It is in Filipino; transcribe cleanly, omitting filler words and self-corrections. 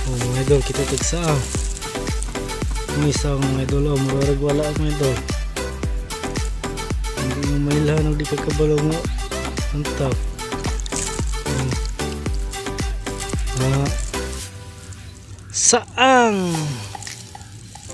Oh mga idol, kita tagsa may isang mga idol, mararag wala mga idol, hindi mo mailahan di kakabalaw mo antap. Saang